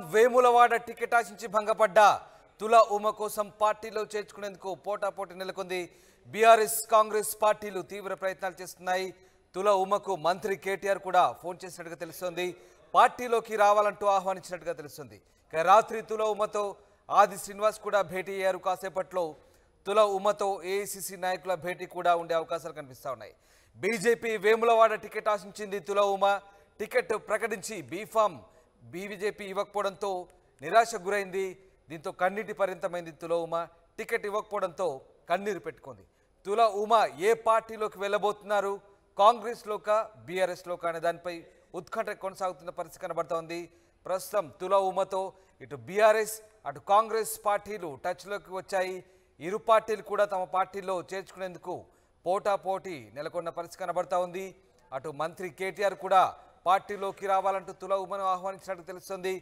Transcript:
Vemulawada ticket ఆశించి భంగపడ్డ తుల ఉమ కోసం పార్టీలో చేర్చుకునేందుకు పోటాపోటీ నెలకొంది. బీఆర్ఎస్ కాంగ్రెస్ పార్టీలు తీవ్ర ప్రయత్నాలు చేస్తున్నాయి. తుల ఉమకు మంత్రి కేటీఆర్ కూడా ఫోన్ చేసినట్టుగా తెలుస్తోంది. పార్టీలోకి రావాలంటూ ఆహ్వానించినట్టుగా తెలుస్తుంది. ఇక రాత్రి తుల ఉమతో ఆది శ్రీనివాస్ కూడా భేటీ అయ్యారు. కాసేపట్లో తుల ఉమతో ఏఐసీసీ నాయకుల భేటీ కూడా ఉండే అవకాశాలు కనిపిస్తా ఉన్నాయి. బీజేపీ వేములవాడ టికెట్ ఆశించింది. తుల ఉమ టికెట్ ప్రకటించి బీజేపీ ఇవ్వకపోవడంతో నిరాశకు గురైంది. దీంతో కన్నీటి పరిమితమైంది. తుల ఉమ టికెట్ ఇవ్వకపోవడంతో కన్నీరు పెట్టుకుంది. తుల ఉమ ఏ పార్టీలోకి వెళ్ళబోతున్నారు, కాంగ్రెస్లోకా బీఆర్ఎస్లోకా అనే దానిపై ఉత్కంఠ కొనసాగుతున్న పరిస్థితి కనబడుతోంది. ప్రస్తుతం తుల ఉమతో ఇటు బీఆర్ఎస్ అటు కాంగ్రెస్ పార్టీలు టచ్లోకి వచ్చాయి. ఇరు పార్టీలు కూడా తమ పార్టీలో చేర్చుకునేందుకు పోటాపోటీ నెలకొన్న పరిస్థితి కనబడతా ఉంది. అటు మంత్రి కేటీఆర్ కూడా పార్టీలోకి రావాలంటూ తుల ఉమను ఆహ్వానించినట్టు తెలుస్తుంది.